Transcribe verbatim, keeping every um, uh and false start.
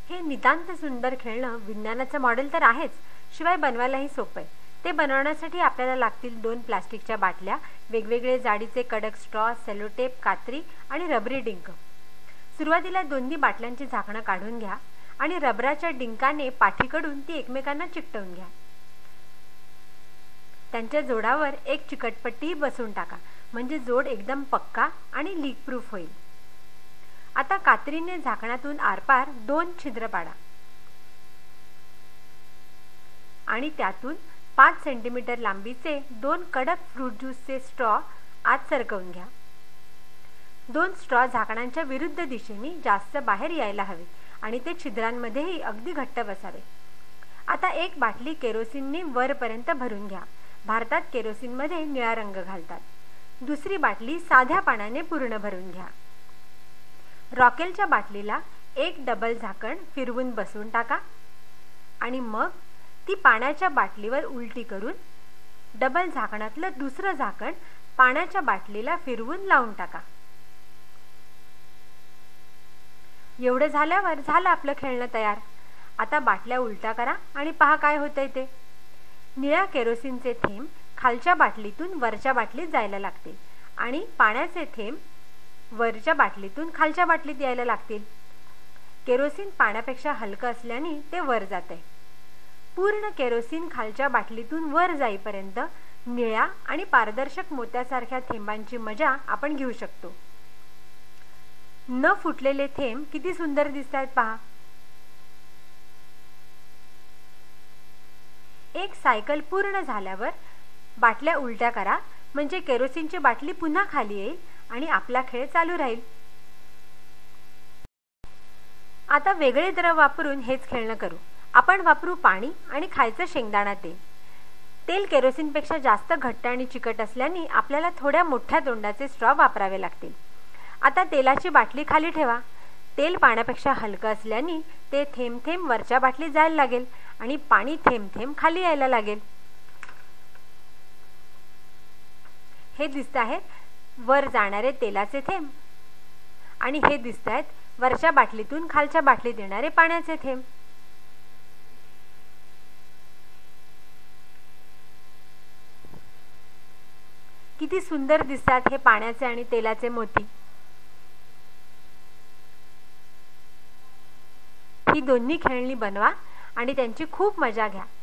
हे नितांत सुंदर खेळणं विज्ञानाचं मॉडेल तर आहेच, शिवाय बनवायलाही सोपं आहे. ते बनवण्यासाठी आपल्याला लागतील दोन प्लास्टिकच्या बाटल्या, वेगवेगळे जाडीचे कडक स्ट्रॉ, सेलोटेप, कात्री आणि रबरी डिंक. सुरुवातीला दोन्ही बाटल्यांची झाकणं काढून घ्या आणि रबराच्या डिंकाने पाठीकडून ती एकमेकांना चिकटवून घ्या. त्यांच्या जोडावर एक चिकटपट्टी बसवून टाका, म्हणजे जोड एकदम पक्का आणि लीक प्रूफ होईल. आता कात्रीने झाकणातून आरपार दोन छिद्र पाडा आणि त्यातून पाच सेंटीमीटर लांबीचे दोन कडक फ्रूट ज्यूसचे स्ट्रॉ आत सरकवून घ्या. दोन स्ट्रॉ झाकणांच्या विरुद्ध दिशेने जास्त बाहेर यायला हवे आणि ते छिद्रांमध्येही अगदी घट्ट बसावे. आता एक बाटली केरोसिनने वरपर्यंत भरून घ्या. भारतात केरोसिनमध्ये निळा रंग घालतात. दुसरी बाटली साध्या पाण्याने पूर्ण भरून घ्या. रॉकेलच्या बाटलीला एक डबल झाकण फिरवून बसवून टाका आणि मग ती पाण्याच्या बाटलीवर उलटी करून डबल झाकणातलं दुसरं झाकण पाण्याच्या बाटलीला फिरवून लावून टाका. एवढं झाल्यावर झालं आपलं खेळणं तयार. आता बाटल्या उलटा करा आणि पहा काय होतंय ते. निळ्या केरोसिनचे थेंब खालच्या बाटलीतून वरच्या बाटलीत जायला लागतील आणि पाण्याचे थेंब वरच्या बाटलीतून खालच्या बाटलीत यायला लागतील. केरोसिन पाण्यापेक्षा हलकं असल्याने ते वर जाते. पूर्ण केरोसिन खालच्या बाटलीतून वर जाईपर्यंत निळ्या आणि पारदर्शक मोत्यासारख्या थेंबांची मजा आपण घेऊ शकतो. न फुटलेले थेंब किती सुंदर दिसतायत पहा. एक सायकल पूर्ण झाल्यावर बाटल्या उलट्या करा, म्हणजे केरोसिनची बाटली पुन्हा खाली येईल आणि आपला खेळ चालू राहील. आता वेगळे द्रव वापरून हेच खेळणं करू. आपण वापरू पाणी आणि खायचं शेंगदाणा तेल. तेल केरोसिनपेक्षा जास्त घट्ट आणि चिकट असल्याने आपल्याला थोड्या मोठ्या तोंडाचे स्ट्रॉ वापरावे लागतील. आता तेलाची बाटली खाली ठेवा. तेल पाण्यापेक्षा हलकं असल्याने ते थेंब थेंब वरच्या बाटलीत जायला लागेल आणि पाणी थेंब थेंब खाली यायला लागेल. हे दिसत आहे वर जाणारे तेलाचे थेंब आणि हे दिसत आहेत वरच्या बाटलीतून खालच्या बाटलीत येणारे पाण्याचे थेंब. किती सुंदर दिसतात हे पाण्याचे आणि तेलाचे मोती. ही दोन्ही खेळणी बनवा आणि त्यांची खूप मजा घ्या.